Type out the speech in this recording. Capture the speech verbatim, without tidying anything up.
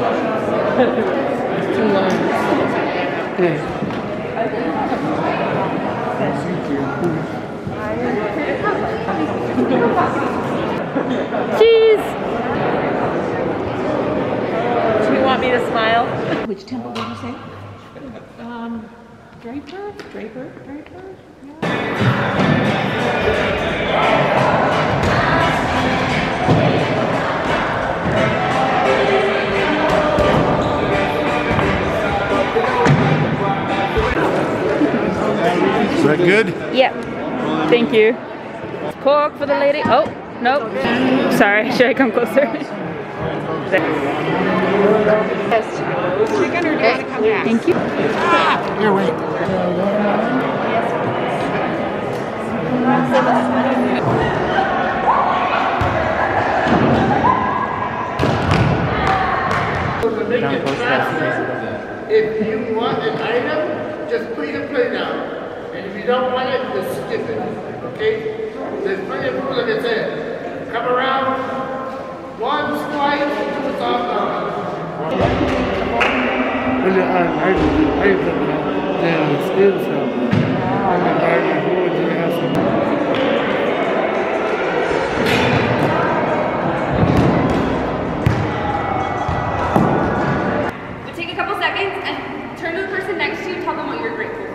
It's too long. Yeah. Cheese! Do you want me to smile? Which temple did you say? Um, Draper? Draper? Draper? Is that good? Yep. Thank you. Pork for the lady. Oh, nope. Sorry, should I come closer? Chicken or do you want to come back? Thank you. Ah, here, wait. If you want an item, just put your plate down. And if you don't want it, just skip it. Okay? There's plenty of food, like I said. Come around, one slice, two is all gone. I I I I yeah, skills help. I mean, I who would you have some? But take a couple seconds and turn to the person next to you and tell them what you're grateful for.